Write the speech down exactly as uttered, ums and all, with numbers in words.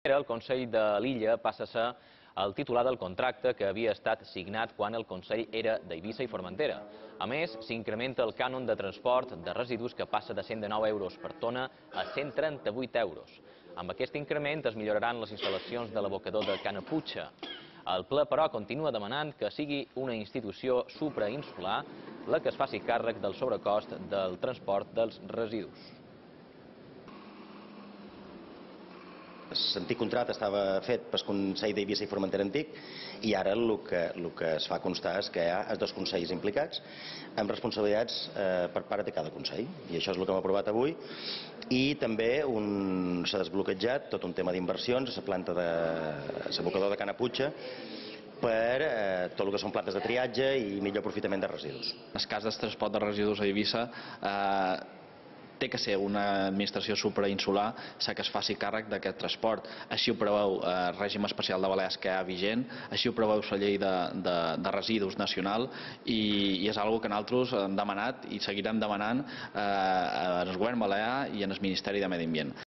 El Consell de l'Illa passa a ser el titular del contracte que havia estat signat quan el Consell era d'Eivissa i Formentera. A més, s'incrementa el cànon de transport de residus que passa de cent dinou euros per tona a cent trenta-vuit euros. Amb aquest increment es milloraran les instal·lacions de l'abocador de Canaputxa. El ple, però, continua demanant que sigui una institució suprainsular la que es faci càrrec del sobrecost del transport dels residus. L'antic contracte estava fet pel Consell d'Eivissa i Formentera antic i ara el que, el que es fa constar és que hi ha els dos consells implicats amb responsabilitats eh, per part de cada consell. I això és el que hem aprovat avui. I també s'ha desbloquejat tot un tema d'inversions a la planta de l'abocador de Canaputxa per eh, tot el que són plantes de triatge i millor aprofitament de residus. En el cas del transport de residus a Eivissa, eh, té que ser una administració suprainsular la que es faci càrrec d'aquest transport. Així ho preveu el règim especial de Balears que hi ha vigent, així ho preveu la llei de, de, de residus nacional i, i és una cosa que nosaltres hem demanat i seguirem demanant eh, al govern balear i al Ministeri de Medi Ambient.